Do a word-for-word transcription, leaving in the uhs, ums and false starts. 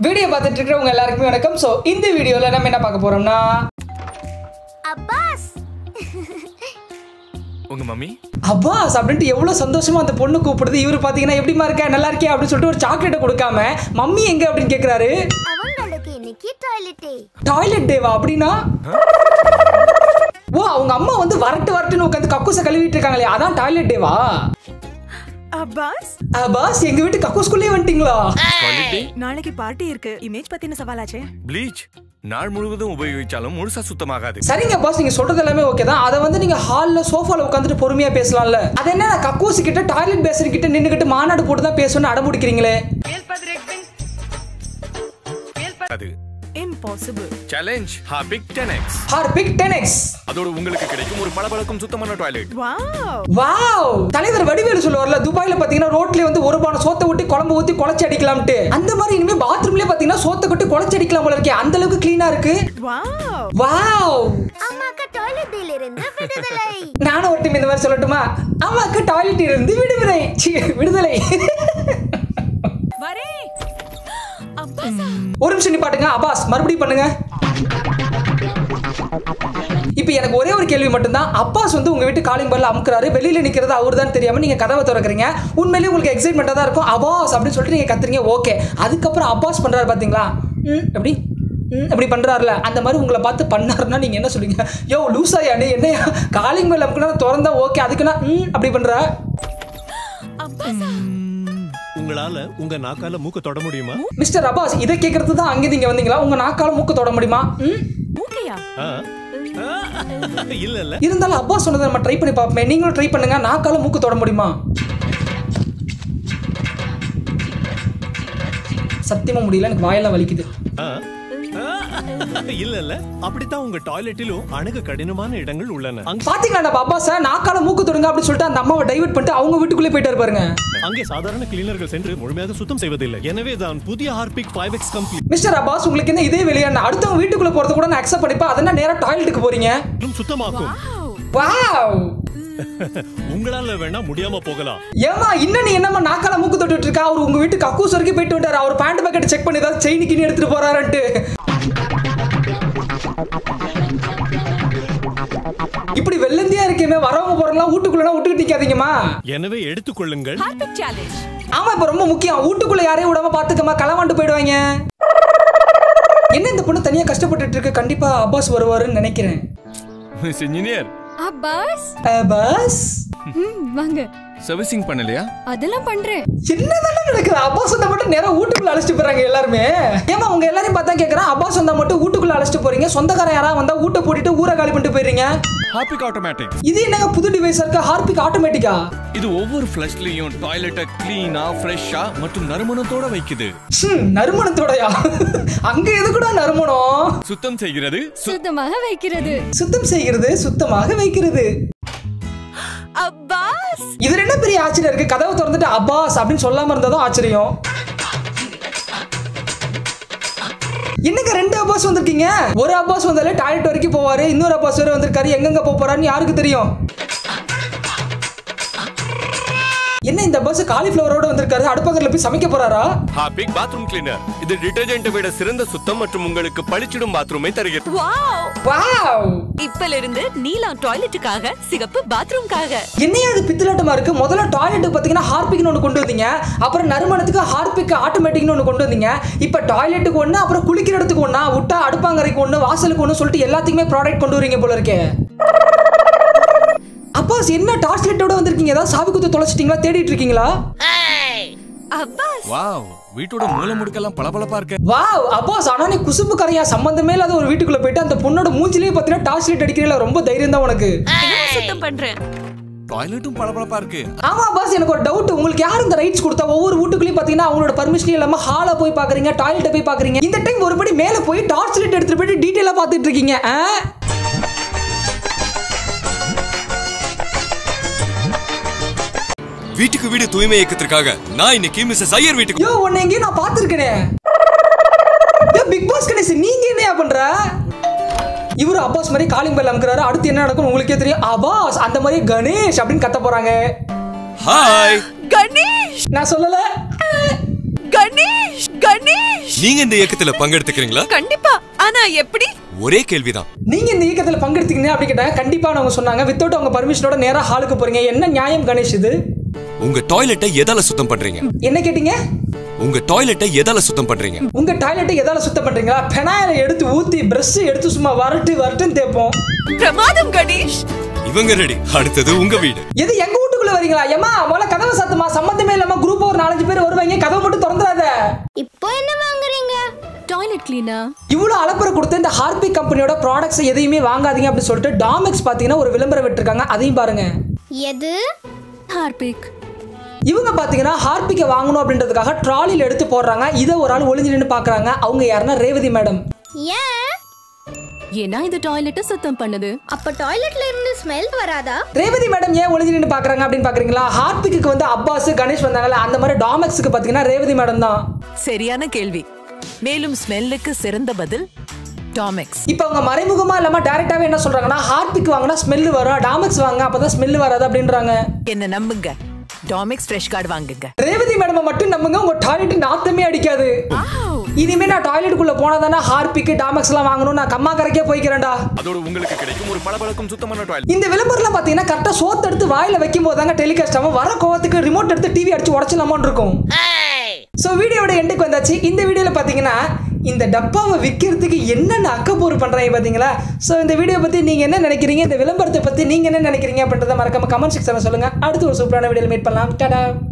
Video பார்த்துட்டு இருக்கிறவங்க எல்லாருக்குமே வணக்கம். சோ இந்த வீடியோல நம்ம என்ன பார்க்க போறோம்னா அப்பாஸ் உங்க மம்மி அப்பாஸ் அப்படின்ட்டு எவ்வளவு சந்தோஷமா அந்த பொண்ணு கூப்பிடுது. இவரு பாத்தீங்கன்னா எப்படிமா இருக்க நல்லா இருக்கே அப்படின்னு சொல்லிட்டு ஒரு சாக்லேட்டை கொடுக்காம மம்மி எங்க அப்படின்னு கேக்குறாரு. அவங்களுக்கு இன்னைக்கு டாய்லெட் டே. டாய்லெட் டேவா அப்படின்னா ஓ அவங்க அம்மா வந்து வரட்டு வரட்டுன்னு உட்காந்து கக்கூசை கழுவிட்டு இருக்காங்களே அதான் டாய்லெட் டேவா. அப்பாஸ் அப்பாஸ் எங்க வீட்டு கக்கூஸ்குள்ளே வந்துட்டீங்களா? நாளைக்கு பார்ட்டி இருக்கு. இமேஜ் பத்தின சவாலாச்சே. ப்ளீச் நாள் முழுவதும் உபயோகிச்சாலும் முழுசா சுத்தமாகாது. சரிங்க பாஸ், நீங்க சொல்றது எல்லாமே ஓகே தான். அதை வந்து நீங்க ஹால்ல சோஃபால உட்காந்துட்டு பொறுமையா பேசலாம்ல. அது என்ன கக்கூசு கிட்ட டாய்லெட் பேசர் கிட்ட நின்னுகிட்டு மாநாடு போட்டு தான் பேசணும்னு அடமுடிக்கிறீங்களே. அது impossible. Challenge Harpic ten X. Harpic ten X. அதோட உங்களுக்கு கிடைக்கும் ஒரு பளபளக்கும் சுத்தமான டாய்லெட். Wow wow. தலைவர் வடிவேலு சொல்லுவார்ல, துபாயில பாத்தீங்கன்னா ரோட்ல வந்து ஒரு பானை சோத்தை ஊத்தி குழம்பு ஊத்தி குழச்சி அடிக்கலாம்ட்டு. அந்த மாதிரி இனிமே பாத்ரூம்லயே பாத்தீங்கன்னா சோத்தை கொட்டி குழச்சி அடிக்கலாம் போல இருக்கே. அந்த அளவுக்கு க்ளீனா இருக்கு. Wow wow. அம்மாக்கு டாய்லெட் டேல இருந்து விடுதலை. நானும் ஒரு டைம் இந்த மாதிரி சொல்லட்டுமா? அம்மாக்கு டாய்லெட் இருந்து விடுதலை. சி, விடுதலை. வரே அப்பாஸ். ஒரு நிமிஷம் நிப்பாட்டுங்க. அப்பாஸ் மறுபடியும் பண்ணுங்க. இப்போ எனக்கு ஒரே ஒரு கேள்வி மட்டும்தான். அப்பாஸ் வந்து உங்க வீட்டு காலிங் பெல்ல அமுக்குறாரு, வெளியில நிக்கிறது அவரு தான் தெரியாம நீங்க கதவை திறக்கிறீங்க. உண்மையிலேயே உங்களுக்கு எக்ஸைட்மெண்டா தான் இருக்கும். அப்பாஸ் அப்படின்னு சொல்லிட்டு நீங்க கத்துறீங்க, ஓகே. அதுக்கப்புறம் அப்பாஸ் பண்றாரு பாத்தீங்களா, ம் அப்படி ம் அப்படி பண்றாருல, அந்த மாதிரி உங்களை பார்த்து பண்ணாருன்னா நீங்க என்ன சொல்லுவீங்க? யோ லூசாயா நீ, என்னையா காலிங் பெல் அமுக்குனா திறந்தா ஓகே, அதுக்குன்னா ம் அப்படி பண்ற? அப்பாஸ் உங்களால உங்க நாக்கால மூக்க தொட முடியுமா? மிஸ்டர் அப்பாஸ், இதை கேட்கறது தான் அங்கே நீங்க வந்தீங்களா? உங்க நாக்கால மூக்கு தொட முடியுமா? ம் ஓகேயா? இல்ல இல்ல. இருந்தாலும் அப்பாஸ் சொன்னதை நம்ம ட்ரை பண்ணி பார்ப்போம். நீங்களும் ட்ரை பண்ணுங்க. நாக்கால மூக்கு தொட முடியுமா? சத்தியமா முடியல, எனக்கு வாயெல்லாம் வலிக்குது. இல்ல இல்ல. அப்படித்தான் உங்க டாய்லெட்டிலும் அணுக கடினமான இடங்கள் உள்ளன. பாத்தீங்களா நம்ம அப்பாஸ் நாக்கால மூக்கு தொடுங்க அப்படின்னு சொல்லிட்டு அந்த அம்மாவை டைவர்ட் பண்ணிட்டு அவங்க வீட்டுக்குள்ளே போயிட்டு பாருங்க. அங்கே சாதாரண கிளீனர்கள் சென்று முழுமையாக சுத்தம் செய்வதில்லை. எனவே தான் புதிய Harpic five X complete. Mister Abbas, உங்களுக்கு என்ன இதே வெளியான அடுத்தவங்க வீட்டுக்குள்ள போறது கூட நான் அக்செப்ட் பண்ணிப்பேன். அதென்ன நேரா டாய்லெட்டுக்கு போறீங்க. சுத்தமாக்கும். வாவ். உங்களால வேணா முடியாம போகலாம். ஏமா இன்னும் நீ என்னமா நாக்கால மூக்கு தொட்டுட்டு இருக்கா? அவர் உங்க வீட்டு கக்கூஸ் வரைக்கும் போயிட்டு வந்தாரு. அவர் பேண்ட் பாக்கெட் செக் பண்ணி ஏதாவது செயின் கிணி எடுத்துட்டு போறாருன்ட்டு. இப்படி வெள்ளந்தியா இருக்கேமே, வரவங்க போறலாம் வீட்டுக்குள்ளனா விட்டுட்டு நிக்காதீங்கம்மா. எனவே எடுத்துக்கொள்ளுங்கள். Harpic challenge. ஆமா, இப்ப ரொம்ப முக்கியம். வீட்டுக்குள்ள யாரையும் விடாம பாத்துக்கமா, களவாண்டு போயிடுவாங்க. என்ன இந்த பொண்ணு தனியா கஷ்டப்பட்டுட்டு இருக்கு? கண்டிப்பா அப்பாஸ் வருவாருன்னு நினைக்கிறேன். மிஸ் இன்ஜினியர் அப்பாஸ் அப்பாஸ் ம் வாங்க. சர்வீசிங் பண்ணலையா? அதெல்லாம் பண்றேன். என்னதானே நடக்குது? அப்பாஸ் வந்தா மட்டும் நேரா வீட்டுக்குள்ள அழைச்சிட்டு போறாங்க எல்லாருமே. ஏமா உங்க எல்லாரையும் பார்த்தா கேக்குறேன், அப்பாஸ் வந்தா மட்டும் வீட்டுக்குள்ள அழைச்சிட்டு போறீங்க, சொந்தக்காரன் யாரா வந்தா வீட்டை போட்டுட்டு ஊரை காலி பண்ணிட்டு போயிடுறீங்க. Harpic automatic. இது என்னங்க புது டிவைஸ் இருக்கு? ஹார்பிக் ஆட்டோமேட்டிக்கா? இது ஒவ்வொரு ஃப்ளஷ்லயும் டாய்லெட்டை கிளீனா ஃப்ரெஷ்ஷா மற்றும் நறுமணத்தோட வைக்குது. ஹம், நறுமணத்தோடயா? அங்க எதுக்குடா நறுமணம்? சுத்தம் செய்கிறது, சுத்தமாக வைக்கிறது. சுத்தம் செய்கிறது, சுத்தமாக வைக்கிறது. அப்பாஸ் இதுல என்ன பெரிய ஆச்சரியம் இருக்கு? கதவை திறந்துட்டு அப்பாஸ் அப்படின்னு சொல்லாம இருந்ததும் ஆச்சரியம். என்னங்க ரெண்டு அப்பாஸ் வந்திருக்கீங்க? ஒரு அப்பாஸ் வந்தாலே டாய்லெட் வரைக்கும் போவாரு, இன்னொரு அப்பாஸ் வேற வந்திருக்காரு. எங்கெங்க போக போறாருன்னு யாருக்கு தெரியும்? என்ன இந்த பஸ் காலிஃப்ளவரோட வந்திருக்காரு? அடுப்பங்கரையில போய் சமைக்க போறாரா? Harpic bathroom cleaner. இது டிடர்ஜென்ட்டை விட சிறந்த சுத்தம் மற்றும் உங்களுக்கு பளிச்சிடும் பாத்ரூமை தருகிறது. Wow wow. இப்பல இருந்து நீலம் டாய்லெட்டுக்காக, சிகப்பு பாத்ரூம்காக. என்னையா அது பித்தலாட்டமா இருக்கு? முதல்ல டாய்லெட்டுக்கு பாத்தீங்கன்னா ஹார்பிக்னு ஒன்று கொண்டு வந்தீங்க, அப்புறம் நறுமணத்துக்கு ஹார்பிக் ஆட்டோமேட்டிக்னு ஒன்று கொண்டு வந்தீங்க, இப்ப டாய்லெட்டுக்கு ஒன்று, அப்புறம் குளிக்கிற இடத்துக்கு ஒண்ணா, விட்டா அடுப்பாங்கரைக்கு ஒன்று, வாசலுக்கு ஒன்று சொல்லிட்டு எல்லாத்துக்குமே ப்ராடக்ட் கொண்டு வரீங்க போல இருக்கே. அப்பாஸ் என்ன டார்ச் லைட்டோட வந்திருக்கீங்க? ஏதாவது சாவி குத்து தொலைச்சிட்டீங்களா? தேடிட்டு இருக்கீங்களா? அப்பாஸ் வாவ், வீட்டோட மூல முடுக்கெல்லாம் பளபளப்பா இருக்கு. வாவ் அப்பாஸ், ஆனா நீ குசும்பு கரையா சம்பந்தமே இல்லாத ஒரு வீட்டுக்குள்ள போயிட்டு அந்த பொண்ணோட மூஞ்சிலேயே பாத்தீங்கன்னா டார்ச் லைட் அடிக்கிறீங்களா? ரொம்ப தைரியம் தான் உனக்கு. என்ன சுத்தம் பண்றேன். டாய்லெட்டும் பளபளப்பா இருக்கு. ஆமா பாஸ், எனக்கு ஒரு டவுட். உங்களுக்கு யார் இந்த ரைட்ஸ் கொடுத்தா? ஒவ்வொரு வீட்டுக்குள்ளேயும் பாத்தீங்கன்னா அவங்களோட பர்மிஷன் இல்லாம ஹால போய் பாக்குறீங்க, டாய்லெட்டை போய் பாக்குறீங்க. இந்த டைம் ஒருபடி மேல போய் டார்ச் லைட் எடுத்துட்டு போயிட்டு டீடைலா பாத்துட்டு இருக்கீங்க. வீட்டுக்கு வீடு தூய்மை இயக்கத்திற்காக நான் இன்னைக்கு மிஸ்ஸஸ் ஐயர் வீட்டுக்கு. யோ உன்னை எங்கேயும் நான் பாத்துருக்கேனே. பிக் பாஸ் கணேஷ், நீங்க என்னையா பண்ற? இவரு அப்பாஸ் மாதிரி காலிங் பெல் அமுக்குறாரு. அடுத்து என்ன நடக்கும் உங்களுக்கே தெரியும். அப்பாஸ் அந்த மாதிரி கணேஷ் அப்படின்னு கத்த போறாங்க. ஹாய் கணேஷ். நான் சொல்லல. கணேஷ் கணேஷ் நீங்க இந்த இயக்கத்துல பங்கெடுத்துக்கிறீங்களா? கண்டிப்பா. ஆனா எப்படி? ஒரே கேள்விதான். நீங்க இந்த இயக்கத்துல பங்கெடுத்தீங்க அப்படி கேட்டாங்க. கண்டிப்பா அவங்க சொன்னாங்க வித்தவுட் அவங்க பர்மிஷனோட நேரா ஹாலுக்கு போறீங்க. என்ன நியாயம் கணேஷ் இது? உங்க டாய்லெட்டை எதால சுத்தம் பண்றீங்க? என்ன கேட்டீங்க? உங்க டாய்லெட்டை எதால சுத்தம் பண்றீங்க? உங்க டாய்லெட்டை எதால சுத்தம் பண்றீங்களா? பெனாயில எடுத்து ஊத்தி பிரஷ் எடுத்து சும்மா வரட்டு வரட்டுன்னு தேப்போம். பிரமாதம் கணேஷ். இவங்க ரெடி. அடுத்தது உங்க வீடு. எது எங்க வீட்டுக்குள்ள வரீங்களா? ஏமா முதல்ல கதவை சாத்துமா. சம்பந்தமே இல்லாம குரூப் ஒரு நாலஞ்சு பேர் வருவாங்க. கதவை மட்டும் திறந்துடாத. இப்போ என்ன வாங்குறீங்க? Toilet cleaner. இவ்வளவு அலப்பறை கொடுத்து இந்த ஹார்பிக் கம்பெனியோட ப்ராடக்ட்ஸ் எதையுமே வாங்காதீங்க அப்படின்னு சொல்லிட்டு டாமெக்ஸ் பாத்தீங்கன்னா ஒரு விளம்பரம் விட்டுருக்காங்க. அதையும் பாருங்க. எது? ஹார்பிக். இவங்க பாத்தீங்கன்னா ஹார்பிக்கை வாங்கணும் அப்படின்றதுக்காக ட்ராலியில் எடுத்து போடுறாங்க. இதை ஒரு ஆள் ஒளிஞ்சு நின்று பாக்குறாங்க. அவங்க யாருன்னா ரேவதி மேடம். ஏன்? ஏன்னா இது டாய்லெட்டை சுத்தம் பண்ணுது. அப்ப டாய்லெட்ல இருந்து ஸ்மெல் வராதா? ரேவதி மேடம் ஏன் ஒளிஞ்சு நின்று பாக்குறாங்க அப்படின்னு பாக்குறீங்களா? ஹார்பிக்கு வந்து அப்பாஸ் கணேஷ் வந்தாங்கல்ல, அந்த மாதிரி டாமெக்ஸுக்கு பாத்தீங்கன்னா ரேவதி மேடம் தான். சரியான கேள்வி. மேலும் ஸ்மெல்லுக்கு சிறந்த பதில் டாமெக்ஸ். இப்போ அவங்க மறைமுகமா இல்லாம டைரக்டாவே என்ன சொல்றாங்கன்னா ஹார்பிக் வாங்கினா ஸ்மெல் வரும், டாமெக்ஸ் வாங்க அப்பதான் ஸ்மெல் வராது அப்படின்றாங்க. என்ன நம்புங்க, டாமெக்ஸ் ஃப்ரெஷ் கார்டு வாங்குங்க. ரேவதி மேடம் மட்டும் நம்புங்க, உங்க டாய்லெட் நாத்தமே அடிக்காது. இனிமே நான் டாய்லெட்டுக்குள்ள போனாதானே ஹார்பிக் டாமெக்ஸ் எல்லாம் வாங்கணும். நான் கம்மா கரைக்கே போய்க்கிறேன்டா. அதோட உங்களுக்கு கிடைக்கும் ஒரு பளபளக்கும் சுத்தமான டாய்லெட். இந்த விளம்பரம்லாம் பாத்தீங்கன்னா கரெக்டா சோத்து எடுத்து வாயில வைக்கும் போதாங்க டெலிகாஸ்ட் ஆகும். வர கோவத்துக்கு ரிமோட் எடுத்து டிவி அடிச்சு உடச்சலாமான்னு இருக்கும். சோ வீடியோட எண்டுக்கு வந்தாச்சு. இந்த வீடியோல பாத்தீங்கன்னா இந்த டப்பாவை விற்கிறதுக்கு என்னென்ன அக்கப்போர் பண்றாங்க பாத்தீங்களா? சோ இந்த வீடியோ பத்தி நீங்க என்ன நினைக்கிறீங்க, இந்த விளம்பரத்தை பத்தி நீங்க என்ன நினைக்கிறீங்க அப்படின்றத மறக்காம கமெண்ட் செக்ஷன்ல சொல்லுங்க. அடுத்து ஒரு சூப்பரான வீடியோல மீட் பண்ணலாம். டாடா.